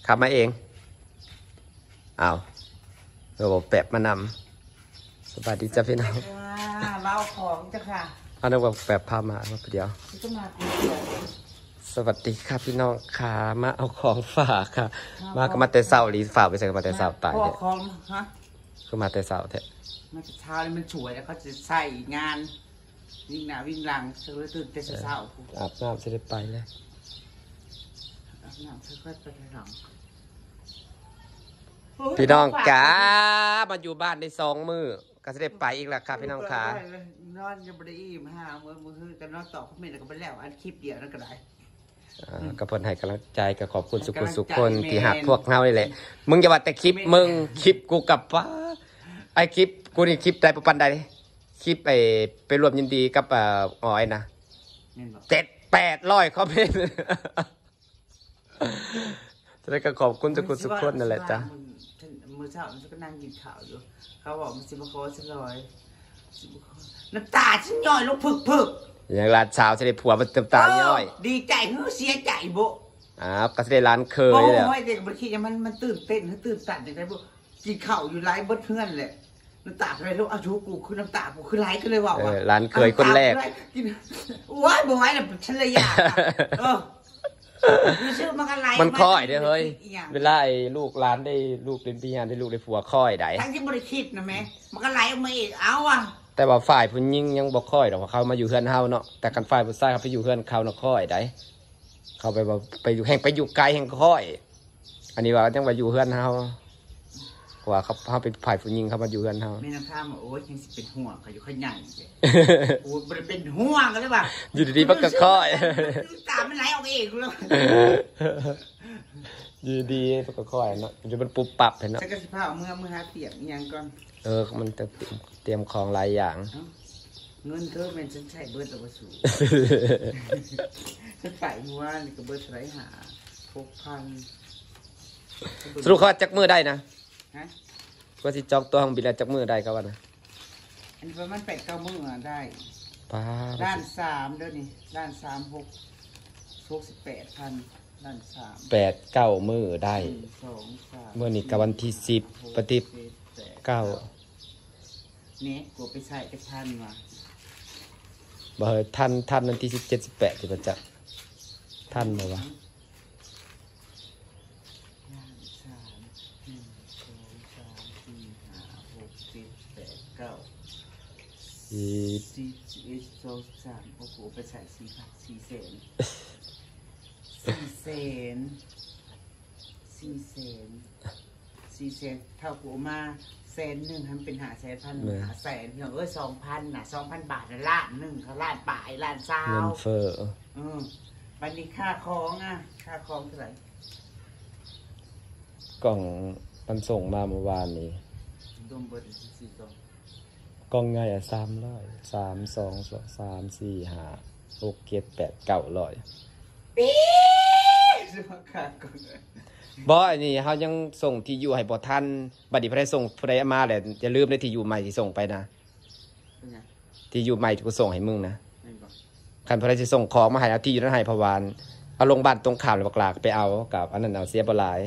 ขับมาเองอ้าวเราบอกแปบมานำสวัสดีจ้าพี่น้องเล่าของจ้ะค่ะเอาหนึ่งบอกแปบพามาเดี๋ยวสวัสดีค่ะพี่น้องค่ะมาเอาของฝากค่ะมาก็มาแต่เสาหรือฝากไปใส่มาแต่เสาตายเนี่ยของฮะคือมาแต่เสาแท้มันจะเช้าเลยมันสวยแล้วเขาจะใส่งานวิ่งหน้าวิ่งหลังเธอตื่นแต่เช้าอาบน้ำจะได้ไปเลยอาบน้ำค่อยๆไปหลังพี่น้องจ๋ามาอยู่บ้านได้2 มื้อก็จะได้ไปอีกแล้วค่ะพี่น้องค่ะนอนยังไม่ได้อิ่มมื้อกันนอนต่อคอมเมนต์ก็ไปแล้วอันคลิปเดียวนั่นก็ได้ก็เพิ่นให้กำลังใจก็ขอบคุณสุขคนที่หักพวกเฮานี่แหละมึงอย่าว่าแต่คลิปมึงคลิปกูกับว่าไอคลิปกูนี่คลิปใดประปันใดคลิปไปรวมยินดีกับอ้อยนะ700-800คอมเมนต์แสดงก็ขอบคุณสุขคนนั่นแหละจ้ะมื้อเช้ามันก็นั่งกินข้าวอยู่เขาบอกมันสิมาขอฉันเลยน้ำตาฉันย่อยลงผึกอย่างร้านเช้าจะได้ผัวมันเต็มตาย่อยดีใจเสียใจบ่ก็จะได้ร้านเคยเลยโอ้ยเด็กบางทีมันตื่นเต้นตื่นตันอย่างไรบ่กินข้าวอยู่ไร้เบิดเพื่อนเลยน้ำตาอะไรลูกอาชูกูคือน้ำตากูคือไร้ก็เลยว่าร้านเคยคนแรกว้ายบ่ไหวแล้วฉันเลยอยากมันค่อยเด้อเฮ้ยเวลาไอ้ลูกร้านได้ลูกเป็นพี่งานได้ลูกได้ผัวค่อยได้ทั้งที่บริคิดนะแม่มันก็ไหลออกมาอีกเอาอ่ะแต่ว่าฝ่ายผู้หญิงยังบ่ค่อยดอกเขามาอยู่เฮือนเฮาเนาะแต่กันฝ่ายผู้ชายเขาไปอยู่เฮือนเขาเนาะค่อยได้เขาไปอยู่แห่งไปอยู่ไกลแห่งค่อยอันนี้ว่าจังว่าอยู่เฮือนเฮาเพราะว่าเขาเป็นฝ่ายผู้หญิงเขามาอยู่เฮือนเฮาแม่น้ำข้ามโอ้ยยังสิเป็นห่วงเขาอยู่ข้างใหญ่โอ้ยบ่ได้เป็นห่วงกันเลยว่ะอยู่ดีๆมันก็ค่อยตามันไหลออกเองเลยอยู่ดีมันก็ค่อยเนาะอยู่มันปุ๊บปับเห็นเนาะจะกระสิพาเมื่อหาเตียงยังก่อนมันจะเตรียมของหลายอย่างเงินเธอเป็นฉันใช้เบิร์ดเอาไปสู่ฉันใส่หัวนี่ก็เบิร์ดไรหา6,000 สรุปเขาจักมือได้นะก็สิจองตัวของบิลจักมือได้ก็ว่านะอันนี้ประมาณ8-9 มื้อได้ด้าน3เด้อนี่ด้าน3 68,000ด้าน3 8-9 มื้อได้เมื่อนี้กับวันที่10ปฏิบ9 นี่กูไปใส่ไปทันว่ะบ่เฮ้ยทันวันที่17-18ที่ประจักษ์ทันบ่วะ 4 โอ้โหไปใส่4 แสนเท่ากูมา100,000ทำเป็น500,000 500,000เฮ้ย2,000 น่ะ 2,000 บาทนะ1,000เขาล้านป่ายล้านซาวเงินเฟ้อบัดนี้ค่าของค่าของเท่าไหร่กล่องมันส่งมาเมื่อวานนี้รวมเบิด4 กล่องใหญ่300 3 2 3 4 5 6 7 8 900บ่อันนี้เฮายังส่งที่อยู่ให้บ่ทันบัดนี้เพิ่นได้ส่งผู้ใดมาแล้วอย่าลืมได้ที่อยู่ใหม่ที่ส่งไปนะที่อยู่ใหม่ที่กูส่งให้มึงนะคันเพิ่นได้สิส่งของมาให้เอาที่อยู่นั้นให้พะวานเอาลงบ้านตรงข้ามแล้วบักหลากไปเอากับอันนั้นเอาเสียบ่หลาย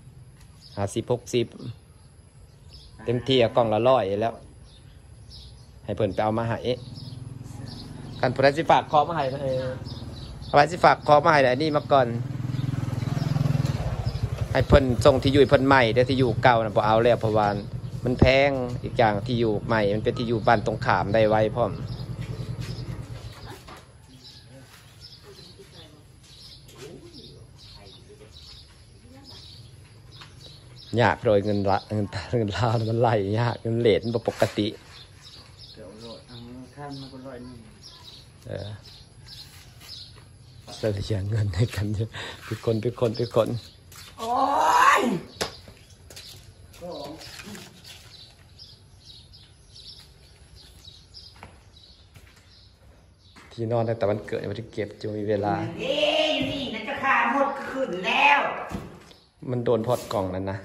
50-60เต็มที่กล่องละ100แล้วให้เพิ่นไปเอามาให้คันเพิ่นได้สิฝากของมาให้เอาไว้สิฝากของมาให้อันนี้มาก่อนให้เพิ่นส่งที่อยู่เพิ่นใหม่ได้ที่อยู่เก่านะบ่เอาแล้วเพราะว่ามันแพงอีกอย่างที่อยู่ใหม่มันเป็นที่อยู่บ้านตรงข้ามได้ไวพร้อมยากโดยเงินลาวมันไหลยากเงินเลทมันปกติข้ามมาก็100 เราเสียเงินให้กันเยอะเป็นคนโอ้ยที่นอนแต่วันเกิดยังไม่ได้เก็บจะมีเวลานี่นั่นจะขาหมดขึ้นแล้วมันโดนพอดกล่องนั้นนะ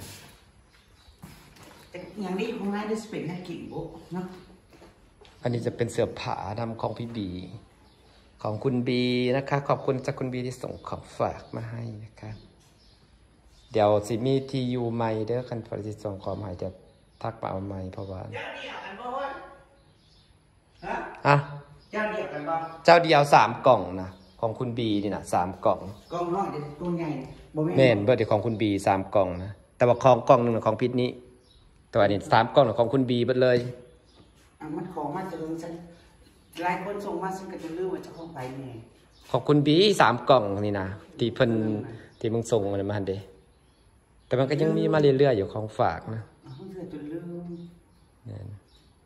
อย่างนี้คงน่าจะเป็นให้กินบุ๊กเนาะอันนี้จะเป็นเสื้อผ้าทำของพี่บีของคุณบีนะคะขอบคุณจากคุณบีที่ส่งของฝากมาให้นะคะเดี๋ยวสิมีที่อยู่ใหม่เด้อคันพอสิส่งความหมายจะทักมาเอาใหม่เพราะว่าเจ้าเดียวกันบ่เว้ยฮะอะเจ้าเดียวกันบ่เจ้าเดียว3 กล่องนะของคุณบีนี่นะ3 กล่องกองน้อยเดี๋ยวตัวใหญ่บ่แม่นเบิดของคุณบี3 กล่องนะแต่ว่าของกล่องหนึงของพิษนี้แต่ว่านี่3 กล่องของคุณบีเบิดเลยมันของมาจะลืมฉันหลายคนส่งมาฉันก็จะลืมว่าเจะของไปแน่ของคุณบี3 กล่องนี่นะที่เพิ่นที่มึงส่งมาหั่นเด้แต่มันก็ยังมีมาเรื่อยๆอยู่ของฝากนะเพื่อจนลืมนั่น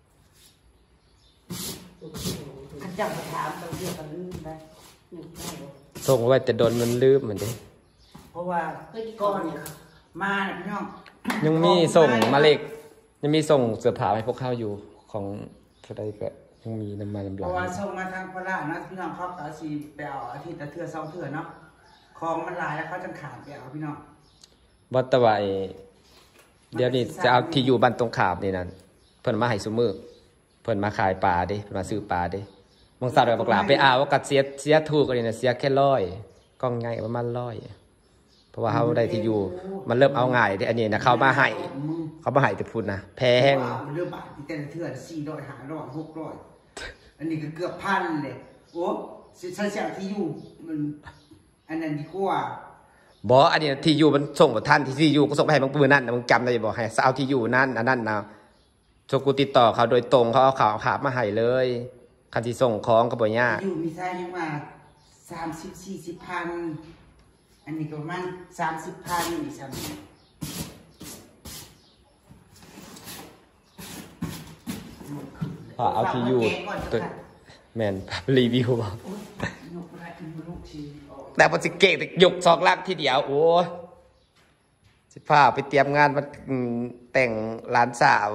ข้าเจ้ามาถามเราเรียกกันลืมได้ส่งไว้แต่โดนมันลืมเหมือนเด้เพราะว่าก้อนเนี่ยมาเนี่ยพี่น้องยังมีส่งมาเล็กยังมีส่งเสื้อผ้าให้พวกเขาอยู่ของอะไรก็ยังมีน้ำมันเพลำราะว่าส่งมาทางพระราชนะพี่น้องเขาก็สีไปเอาอาทิตย์ละเทื่อ2 เทื่อเนาะของมันหลายแล้วเขาจังขาดไปเอาพี่น้องวัดตะไวเดี๋ยวนี้จะเอาที่อยู่บ้านตรงขามนี่นั่นเพิ่นมาให้ซุมื้อเพิ่นมาขายปลาเด้เพิ่นมาซื้อปลาเด้มองสาวดอกบักหลาไปเอาว่าก็เสียถูกกว่านี่นะเสียแค่100กล่องใหญ่ประมาณ100เพราะว่าเฮาได้ที่อยู่มันเริ่มเอาง่ายเด้อันนี้นะเขามาให้แต่พูดนะแพงมันเรื่องบาทที่แต่ละเทื่อ400 500 600อันนี้ก็เกือบพันเลยโอ้ฉันเสียที่อยู่มันอันนั้นดีกว่าบ่อันนี้ที่อยู่มันส่งบ่ทันที่อยู่ก็ส่งไปให้มึงปืนนั่นมึงจำได้บ่ให้เอาที่อยู่นั่นอันนั้นนะโชกูติดต่อเขาโดยตรงเขาเอาข่าวขามาให้เลยคันที่ส่งของก็บ่ยากอยู่มีไซส์ยังมา30-40 พันอันนี้ก็ประมาณ30 พันนี่ซ้ำเอาที่อยู่แม่นรีวิวบ่แต่พอสิเก่งยก2 ลักทีเดียวโอ้สิพาไปเตรียมงานมาแต่งหลานสาว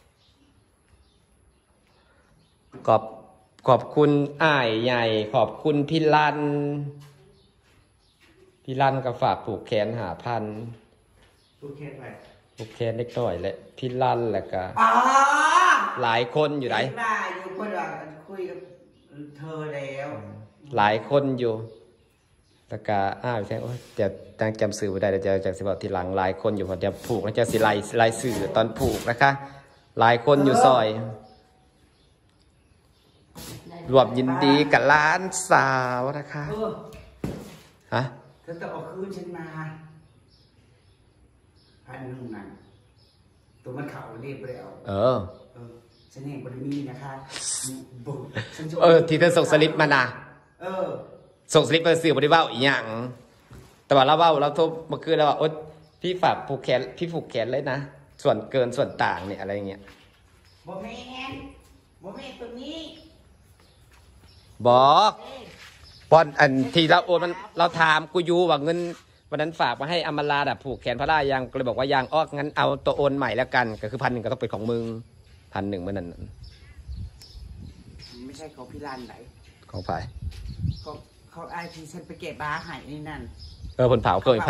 ขอบคุณอ้ายใหญ่ขอบคุณพี่ลันก็ฝากผูกแขน5,000 ผูกแขนไปผูกแขนเล็กน้อยแหละพี่ลันแล้วก็อ๋อหลายคนอยู่ไหนมาอยู่คนว่าคุยกับเธอแล้วหลายคนอยู่แล้วก็ใช่โอ้ยเดี๋ยวตั้งจำสื่อไม่ได้เดี๋ยวจะสิบอกทีหลังหลายคนอยู่พอเดี๋ยวผูกแล้วจะสิไล่สื่อตอนผูกนะคะ หลายคนอยู่ซอยรวมยินดีกับหลานสาวนะคะฮะเธอต้องเอาคืนฉันมา1,000นั่นตัวมันเข่าเรียบแล้ว ฉันเองบริมีนะคะที่เธอส่งสลิปมานะส่งสลิปมาสื่อบริวารอีกอย่างแต่ว่าเราโทรมาคือเราว่าโอ๊ยพี่ฝากผูกแขนเลยนะส่วนเกินส่วนต่างเนี่ยอะไรเงี้ยบ่แม่ตัวนี้บอกบอลอันที่เราโอนมันเราถามกูยูว่าเงินวันนั้นฝากมาให้อมราดผูกแขนพระรายังก็เลยบอกว่ายางอ้องั้นเอาตัวโอนใหม่แล้วกันก็คือ1,100ก็ต้องเป็นของมึง1,100เมื่อนั้นไม่ใช่ของพี่รันไหนของฝ่ายเขาไอพีฉันไปเก็บบ้าหายนี่นั่นผลเผาเกิน1,100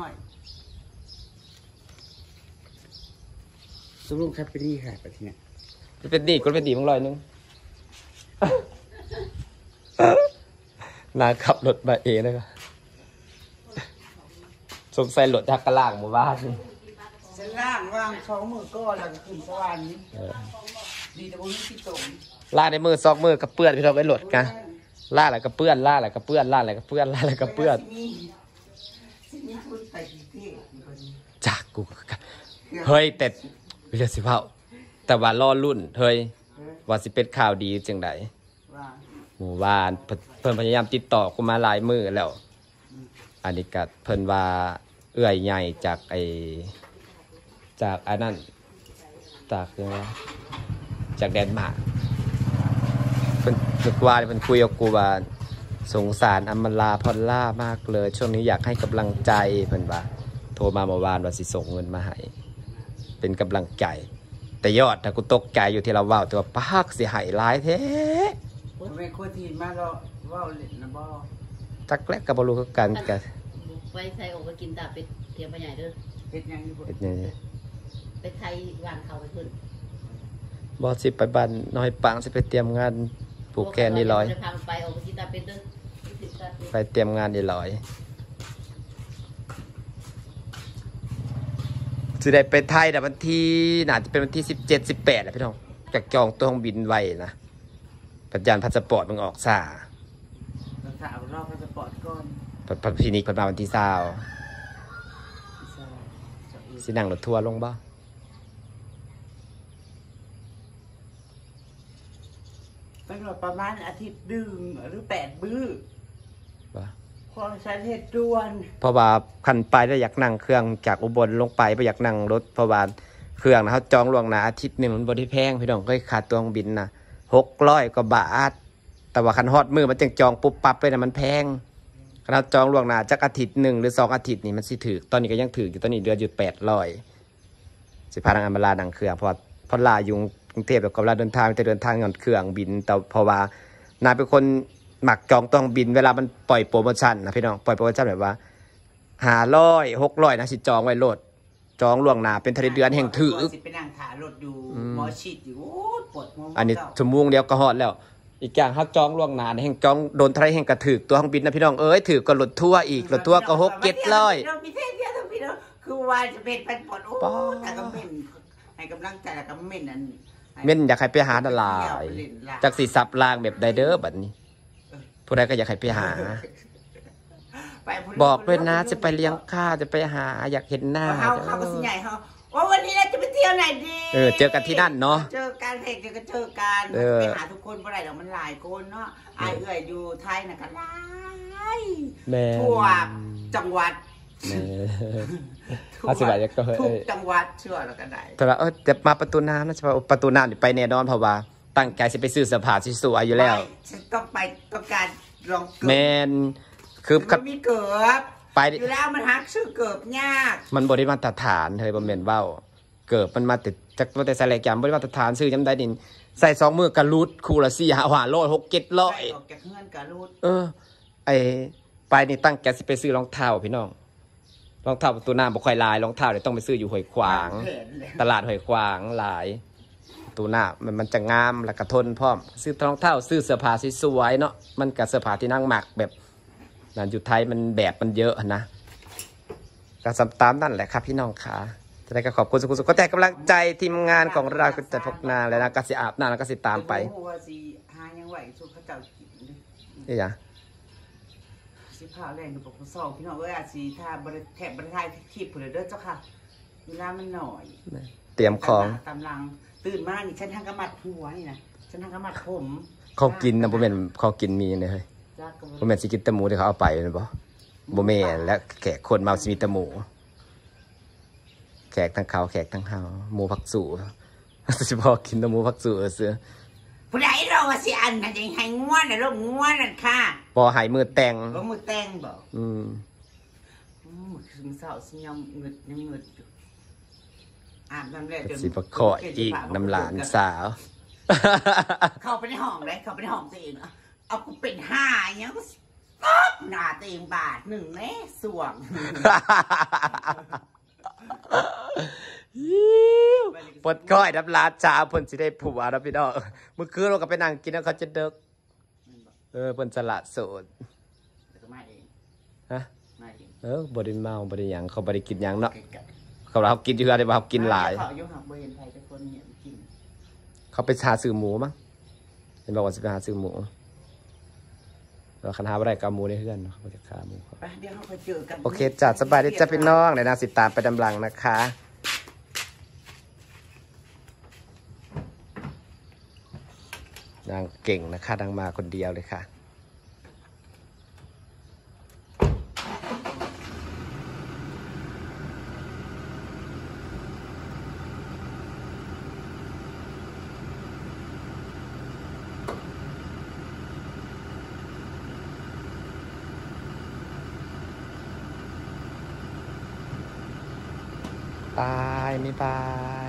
สรุปครับไปดีค่ะไปที่เนี่ยเป็นดีมึง100นาขับรถมาเองนะครับสงสัยรถทักกระล่างหมู่บ้านฉันล่างว่าง2 มือก้อนแล้วก็ขึ้นสวรรค์ดีแต่ว่ามีที่ตรงล่าในมือ2 มือกับเปื้อนพี่เราไปรถกันล่าอะไรกับเปื้อนล่าอะไรกับเปื้อนจากกูเฮ้ยแต่เรียกสิเผาแต่ว่ารอรุ่นเฮ้ยว่าสิเป็นข่าวดีจังไดหมู่บ้านเพิ่นพยายามติดต่อกูมาหลายมือแล้วอันนี้ก็เพิ่นว่าเอื้อยใหญ่จากอันนั้นจากแดนมาร์กเพิ่นว่าเพิ่นคุยกับกูว่าสงสารอมราพอลล่ามากเลยช่วงนี้อยากให้กำลังใจเพิ่นว่าโทรมาเมื่อวานว่าสิส่งเงินมาให้เป็นกำลังใจแต่ยอดถ้ากูตกใจอยู่ที่เราเว้าแต่ว่าปากสิให้หลายแท้ไม่ควรที่มาเราเว้าเล่นนะบ่จักแลกก็บ่รู้คือกันก็ไปใส่ออกไปกินตาเป็ดเทียมไปใหญ่เด้อเป็ดยังอยู่เป็ดยังไปไทยวางเขาไปขึ้นบ่สิไปบ้านน้อยปังสิไปเตรียมงานผูกแขนนี่100 ไปออกไปกินตาเป็ดเด้อไปเตรียมงานนี่100 จะได้ไปไทยแต่วันที่น่าจะเป็นวันที่17-18แหละพี่น้องจากจองตัวเครื่องบินไว้นะปัจจัยพาสปอร์ตมึงออกซาเราถามรอบพาสปอร์ตก่อนพันพินิกพันมาวันที่20สินั่งรถทัวร์ลงบ่ตั้งแต่ประมาณอาทิตย์ดึงหรือ8 มื้อบ่พอใช้เหตุด่วนเพราะว่าคันไปแล้วอยากนั่งเครื่องจากอุบลลงไปอยากนั่งรถเพราะว่าเครื่องนะเขาจองล่วงหน้าอาทิตย์หนึ่งมันบ่ได้แพงพี่น้องก็ขาดตัวเครื่องบินนะ600 กว่าบาทแต่ว่าคันฮอดมือมันจังจองปุ๊บปั๊บเลยนะมันแพงคันเราจองล่วงหน้าจักอาทิตย์1 หรือ 2 อาทิตย์นี่มันสิถูกตอนนี้ก็ยังถูกอยู่ตอนนี้เดือนอยู่800สิพาทางอันมาลาดังเครื่องเพราะว่าพอลาอยู่กรุงเทพแล้วก็เวลาเดินทางจะเดินทางย้อนเครื่องบินแต่เพราะว่านาเป็นคนหมักจองต้องบินเวลามันปล่อยโปรโมชั่นนะพี่น้องปล่อยโปรโมชั่นแบบว่า500-600นะสิจองไว้โลดจองล่วงหน้าเป็นทะเลเดือนแห่งถือสิไปนั่งถารถอยู่หมอชิดอยู่โอ้ปวดหัวอันนี้ชั่วโมงเดียวก็ฮอดแล้ว อีกอย่างฮักจองล่วงหน้าแห่งจองโดนทะเลแห่งกระถือตัวเครื่องบินนะพี่น้องเอ้ยถือก็รถทัวร์อีกรถทัวร์ก็6-700 เรามีเท่เดียวทั้งพี่น้องคือว่าจะเป็นพันปอดโอ้แต่ก็เม่นให้กำลังใจแล้วก็เม่นอันเม่นอยากให้ไปหาดาลายจากสีสับลางแบบไดเดอร์แบบนี้ผู้ใดก็อยากให้ไปหาบอกด้วยนะจะไปเลี้ยงข้าวจะไปหาอยากเห็นหน้าเขาก็สิใหญ่เขาว่าวันนี้เราจะไปเที่ยวไหนดีเจอกันที่นั่นเนาะเจอกันเพลงเจอกันไปหาทุกคนเมื่อไหร่เดี๋ยวมันหลายคนเนาะไอ้เอื่อยอยู่ไทยน่ะก็หลายทั่วจังหวัดอาสิบาทก็ทุกจังหวัดเชื่อแล้วก็ได้แต่ว่าจะมาประตูน้ำนะจะประตูน้ำไปแน่นอนเพราะว่าตั้งใจจะไปซื้อเสื้อผ้าสวยๆอยู่แล้วฉันต้องไปต้องการลองแมนคือมันมีเกิบไปอยู่แล้วมันหักชื่อเกิบยากมันบริมาตรฐานเฮ้ยบำเพ็ญเบ้าเกิบมันมาติดจากมาแต่ใส่แหลกยำบริมาตรฐานซื้อย้ำได้ดินใส่2 มือกระลุดคูละ4-500 6-700 ออกจากเงื่อนกระลุดไอไปนี่ตั้งใจจะไปซื้อรองเท้าพี่น้องรองเท้าประตูน้ำบ่ค่อยลายรองเท้าเดี๋ยวต้องไปซื้ออยู่ห้วยขวางตลาดห้วยขวางหลายประตูน้ำมันจะงามและกระทนพร้อมซื้อรองเท้าซื้อเสื้อผ้าสวยๆเนาะมันกับเสื้อผ้าที่นั่งหมักแบบนั่นอยู่ไทยมันแบบมันเยอะนะก็ตามนั่นแหละครับพี่น้องค่ะจะได้ก็ขอบคุณสุขก็แต่กำลังใจทีมงานของเราก็จะพกนาแล้วนะก็สิอาบน้ำแล้วก็สิตามไปหายังไหวสุขเจ้ากินนี่จ้ะสิพาแรงดูปกสองพี่น้องอาชีถ้าบริแทบบริไทยคลิปเผื่อเด้อเจ้าค่ะเวลามันหน่อยเตรียมของตำลังตื่นมานี่ฉันทางกระมัดหัวนี่นะฉันทางกระมัดผมเขากินนะบ่แม่นเขากินมีเนี่ยเฮ้ยบ่แม่นสิกินตะหมูที่เขาเอาไปนะบ่แม่นและแขกคนมาสิมีตะหมูแขกทั้งเขาแขกทั้งเฮาหมูผักสู่สิพอกินตะหมูผักสู่เสือผู้ใดเราสิอันนั่นเองให้ง่วนน่ะลูกง่วนนั่นค่ะบ่ให้มือแต่งมือแต่งบ่ซึมเศร้าสิยำเงึดยังเงึดอาบน้ำแรกจนสิประขออีกน้ำหลานสาวเข้าไปในห้องเลยเข้าไปในห้องตัวเองเอากูเป็น5อย่างเงี้ยก็หน้าตัวเองบาท1แน่ส่วงปดก้อยน้ำลาจ้าเพิ่นสิได้ผัวนะพี่น้องเมื่อคืนเราก็ไปนั่งกินแล้วเขาจะเดึกเพิ่นสละโสดฮะบ่ได้เมาบ่ได้หยังเขาบ่ได้กินหยังเนาะเขากินอยู่อะไรบ่เขากินหลายเขาไปหาซื้อหมูมั้งเห็นบอกว่าจะไปหาซื้อหมูเราคันหาบ่ได้ก็หมูในเฮือนเขาจะฆ่าหมูโอเคจัดสบายได้จ้าพี่น้องในนาสิตามไปดำลังนะคะนางเก่งนะคะนางมาคนเดียวเลยค่ะบายไม่บาย